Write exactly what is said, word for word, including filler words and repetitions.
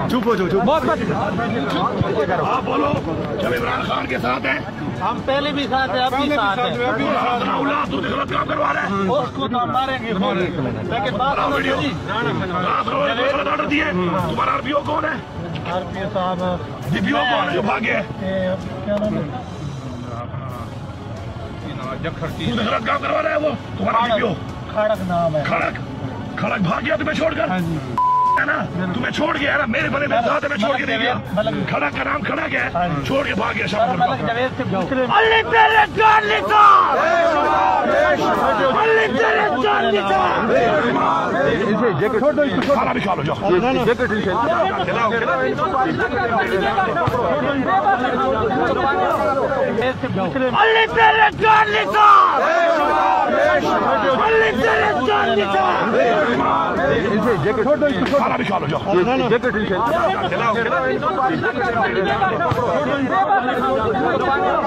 चुप हो जाओ, चुप। आप बोलो, जब इमरान खान के साथ हैं, हम पहले भी साथ हैं, अब भी साथ हैं। तू गलत काम करवा रहा है, उसको तो मारेंगे, लेकिन बात ऑर्डर दिए। तुम्हारा आरपीओ कौन है? आरपीओ साहब, डीपीओ कौन है जो भागे? तू गलत काम करवा रहा है, वो तुम्हारा डीपीओ खड़क नाम है। खड़क खड़क भाग गया तुम्हें छोड़कर, है ना? तुम्हें छोड़ गया है ना, मेरे बने मेरे साथ में छोड़ के नहीं गया। खड़क का नाम खड़क है, छोड़ के भाग गया शाम को। खाना भी खा लो, जाओ। खाना भी खा लो, जाओ।